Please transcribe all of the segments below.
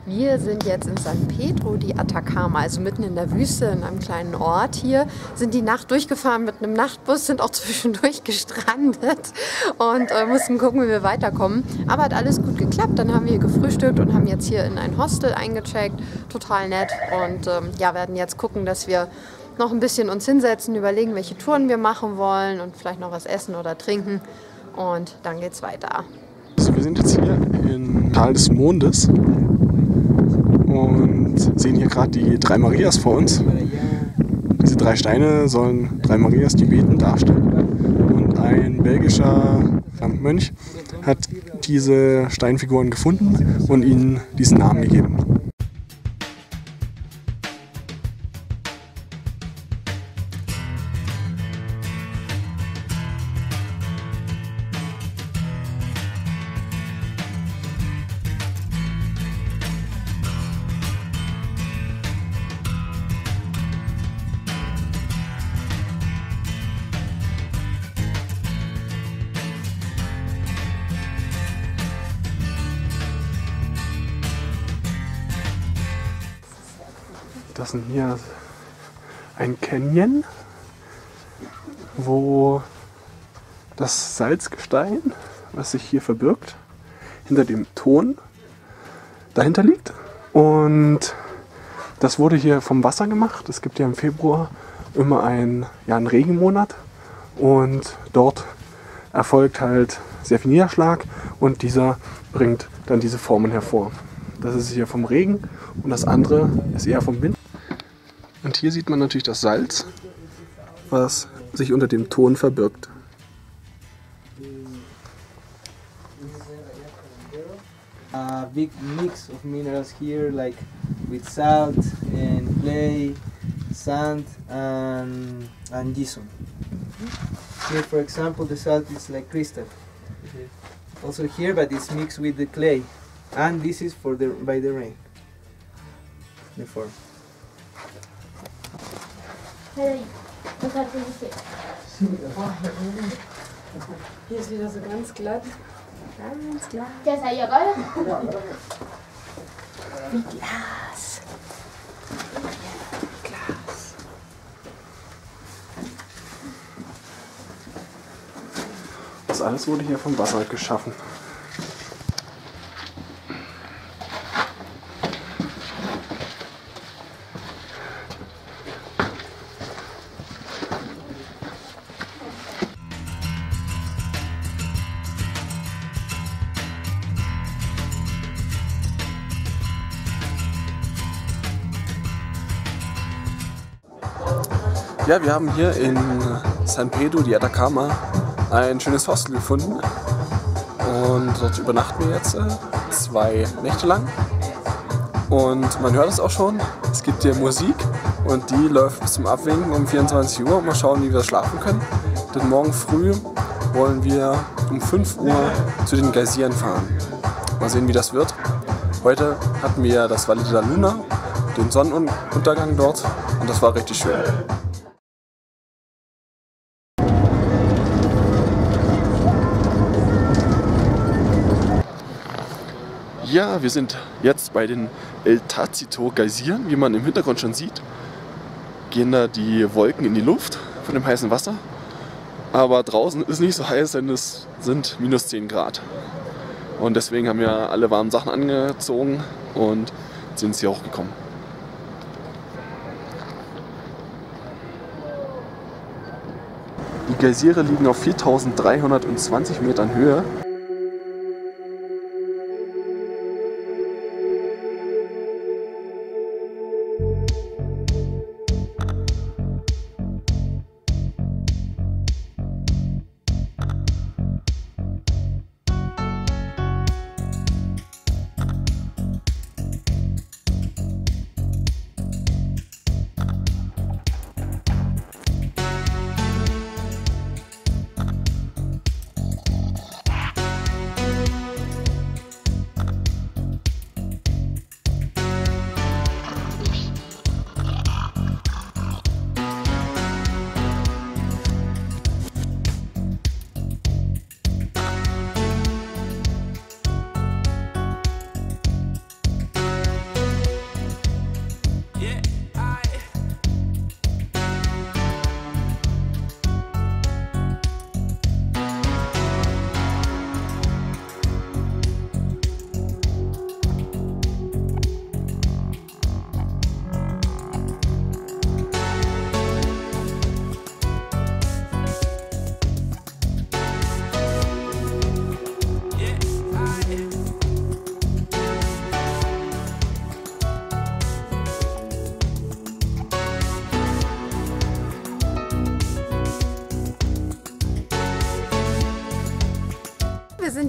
Wir sind jetzt in San Pedro de Atacama, also mitten in der Wüste, in einem kleinen Ort hier. Sind die Nacht durchgefahren mit einem Nachtbus, sind auch zwischendurch gestrandet und mussten gucken, wie wir weiterkommen. Aber hat alles gut geklappt. Dann haben wir hier gefrühstückt und haben jetzt hier in ein Hostel eingecheckt. Total nett. Und ja, werden jetzt gucken, dass wir noch ein bisschen uns hinsetzen, überlegen, welche Touren wir machen wollen und vielleicht noch was essen oder trinken. Und dann geht's weiter. Also wir sind jetzt hier im Tal des Mondes und sehen hier gerade die 3 Marias vor uns. Diese 3 Steine sollen 3 Marias, die beten, darstellen. Und ein belgischer Mönch hat diese Steinfiguren gefunden und ihnen diesen Namen gegeben. Das ist hier ein Canyon, wo das Salzgestein, was sich hier verbirgt, hinter dem Ton dahinter liegt. Und das wurde hier vom Wasser gemacht. Es gibt ja im Februar immer einen Regenmonat und dort erfolgt halt sehr viel Niederschlag und dieser bringt dann diese Formen hervor. Das ist hier vom Regen und das andere ist eher vom Wind. Und hier sieht man natürlich das Salz, was sich unter dem Ton verbirgt. A big mix of minerals here, like with salt and clay, sand and gypsum. Here, for example, the salt is like crystal. Also here, but it's mixed with the clay, and this is by the rain. Before. Hier ist wieder so ganz glatt. Ganz glatt. Wie Glas. Glas. Das alles wurde hier vom Wasser geschaffen. Ja, wir haben hier in San Pedro de Atacama ein schönes Hostel gefunden und dort übernachten wir jetzt 2 Nächte lang und man hört es auch schon, es gibt hier Musik und die läuft bis zum Abwinken um 24 Uhr und mal schauen, wie wir schlafen können, denn morgen früh wollen wir um 5 Uhr zu den Geysiren fahren. Mal sehen, wie das wird. Heute hatten wir das Valle de la Luna, den Sonnenuntergang dort und das war richtig schön. Ja, wir sind jetzt bei den El Tacito Geysiren, wie man im Hintergrund schon sieht. Gehen da die Wolken in die Luft von dem heißen Wasser. Aber draußen ist nicht so heiß, denn es sind minus 10 Grad. Und deswegen haben wir alle warmen Sachen angezogen und sind jetzt hier hochgekommen. Die Geysire liegen auf 4320 Metern Höhe.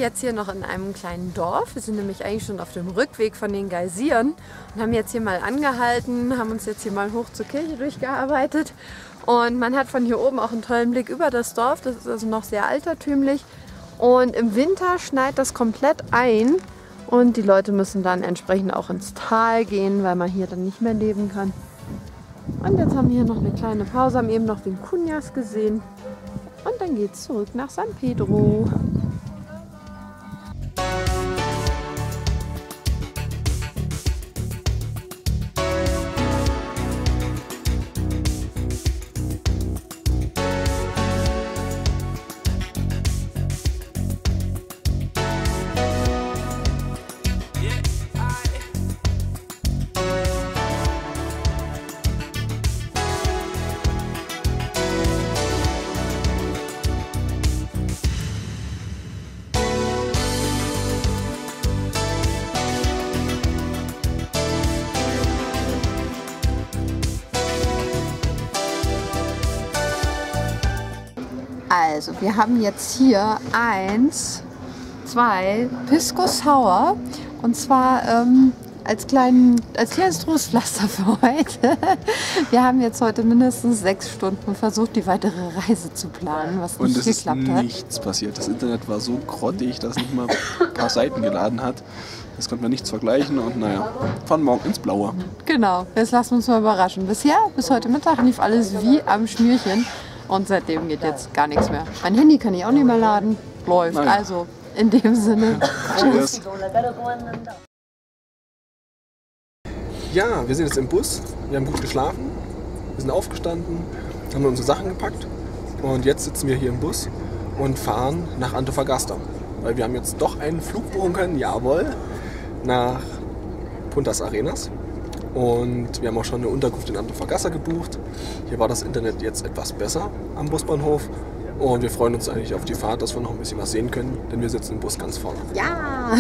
jetzt hier noch in einem kleinen Dorf. Wir sind nämlich eigentlich schon auf dem Rückweg von den Geysiren und haben jetzt hier mal angehalten, haben uns jetzt hier mal hoch zur Kirche durchgearbeitet. Und man hat von hier oben auch einen tollen Blick über das Dorf. Das ist also noch sehr altertümlich. Und im Winter schneit das komplett ein. Und die Leute müssen dann entsprechend auch ins Tal gehen, weil man hier dann nicht mehr leben kann. Und jetzt haben wir hier noch eine kleine Pause, haben eben noch den Cunhas gesehen. Und dann geht's zurück nach San Pedro. Also, wir haben jetzt hier 1, 2 Pisco Sour und zwar als kleines Trostpflaster für heute. Wir haben jetzt heute mindestens 6 Stunden versucht, die weitere Reise zu planen, was nicht geklappt hat. Und es ist nichts passiert. Das Internet war so grottig, dass nicht mal ein paar Seiten geladen hat. Das konnten wir nichts vergleichen und naja, fahren morgen ins Blaue. Genau, jetzt lassen wir uns mal überraschen. Bisher, bis heute Mittag, lief alles wie am Schnürchen. Und seitdem geht jetzt gar nichts mehr. Mein Handy kann ich auch nicht mehr laden. Läuft. Nein. Also in dem Sinne. Tschüss. Ja, wir sind jetzt im Bus. Wir haben gut geschlafen. Wir sind aufgestanden, haben unsere Sachen gepackt. Und jetzt sitzen wir hier im Bus und fahren nach Antofagasta. Weil wir haben jetzt doch einen Flug buchen können, jawohl, nach Puntas Arenas. Und wir haben auch schon eine Unterkunft in Antofagasta gebucht. Hier war das Internet jetzt etwas besser am Busbahnhof. Und wir freuen uns eigentlich auf die Fahrt, dass wir noch ein bisschen was sehen können, denn wir sitzen im Bus ganz vorne. Ja!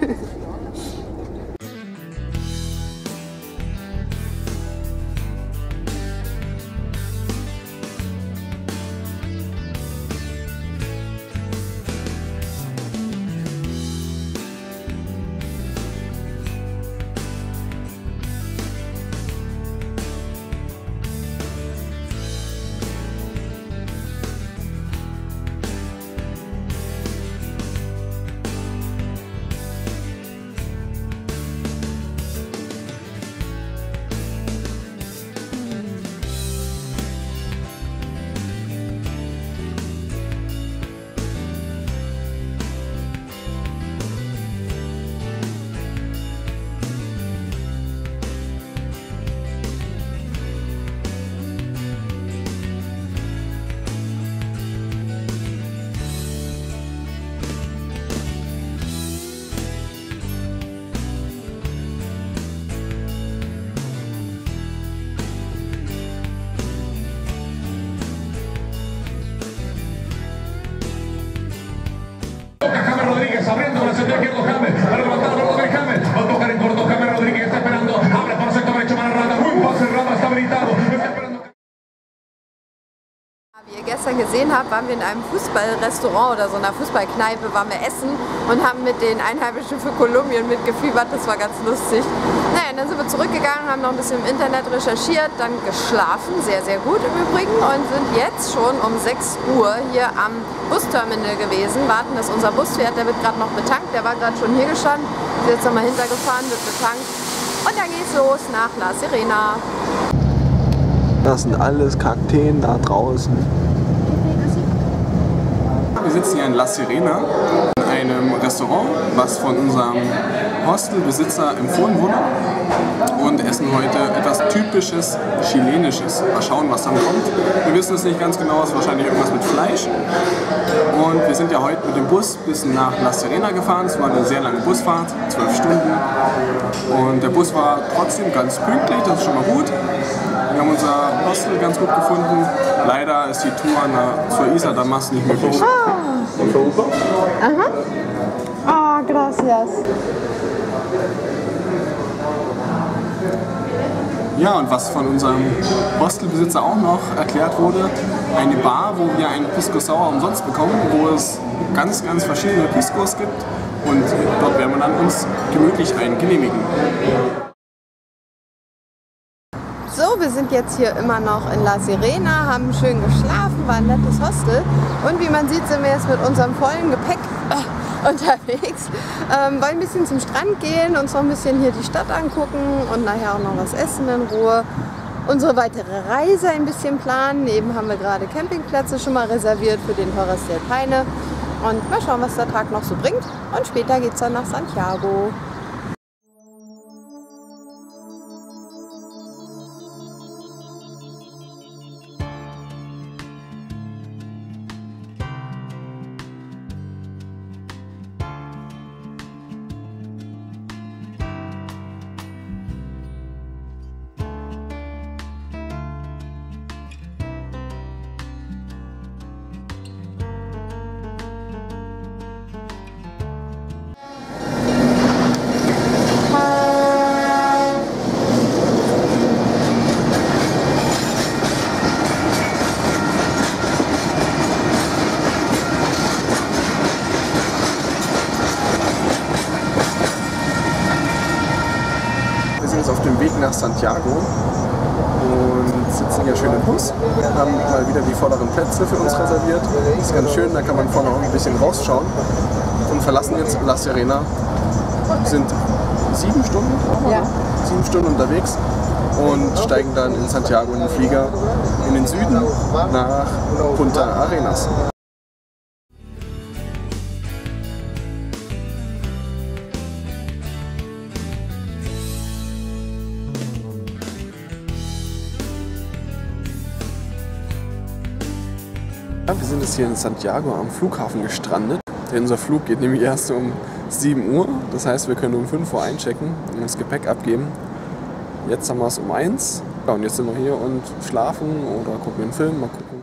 Abriendo con el centro izquierdo James, para levantar la pelota de James, va a tocar en corto, James Rodríguez está esperando, abre por el sector derecho para Rada, muy fácil, Rada está habilitado, está esperando. Wie ihr gestern gesehen habt, waren wir in einem Fußballrestaurant oder so einer Fußballkneipe, waren wir essen und haben mit den Einheimischen für Kolumbien mitgefiebert, das war ganz lustig. Naja, dann sind wir zurückgegangen, haben noch ein bisschen im Internet recherchiert, dann geschlafen, sehr, sehr gut im Übrigen, und sind jetzt schon um 6 Uhr hier am Busterminal gewesen, warten, dass unser Bus fährt, der wird gerade noch betankt, der war gerade schon hier gestanden, ist jetzt nochmal hintergefahren, wird betankt und dann geht's los nach La Serena. Das sind alles Kakteen da draußen. Wir sitzen hier in La Serena, in einem Restaurant, was von unserem Hostelbesitzer empfohlen wurde, und essen heute etwas Typisches Chilenisches. Mal schauen, was dann kommt. Wir wissen es nicht ganz genau, es ist wahrscheinlich irgendwas mit Fleisch. Und wir sind ja heute mit dem Bus bis nach La Serena gefahren. Es war eine sehr lange Busfahrt, 12 Stunden. Und der Bus war trotzdem ganz pünktlich, das ist schon mal gut. Wir haben unser Hostel ganz gut gefunden. Leider ist die Tour zur Isla Damas nicht möglich. Aha. Ah, gracias. Ja, und was von unserem Hostelbesitzer auch noch erklärt wurde, eine Bar, wo wir einen Pisco Sour umsonst bekommen, wo es ganz, ganz verschiedene Piscos gibt und dort werden wir dann uns gemütlich einen genehmigen. So, wir sind jetzt hier immer noch in La Sirena, haben schön geschlafen, war ein nettes Hostel und wie man sieht, sind wir jetzt mit unserem vollen Gepäck unterwegs. Wollen ein bisschen zum Strand gehen, uns noch ein bisschen hier die Stadt angucken und nachher auch noch was essen in Ruhe. Unsere weitere Reise ein bisschen planen. Eben haben wir gerade Campingplätze schon mal reserviert für den Torres del Paine. Und mal schauen, was der Tag noch so bringt. Und später geht es dann nach Santiago. Auf dem Weg nach Santiago und sitzen hier schön im Bus. Wir haben mal wieder die vorderen Plätze für uns reserviert. Das ist ganz schön, da kann man vorne auch ein bisschen rausschauen. Und verlassen jetzt La Sirena. Sind 7 Stunden, 7 Stunden unterwegs und steigen dann in Santiago in den Flieger in den Süden nach Punta Arenas. Wir sind jetzt hier in Santiago am Flughafen gestrandet. Unser Flug geht nämlich erst um 7 Uhr. Das heißt, wir können um 5 Uhr einchecken und das Gepäck abgeben. Jetzt haben wir es um 1. Ja, und jetzt sind wir hier und schlafen oder gucken einen Film. Mal gucken,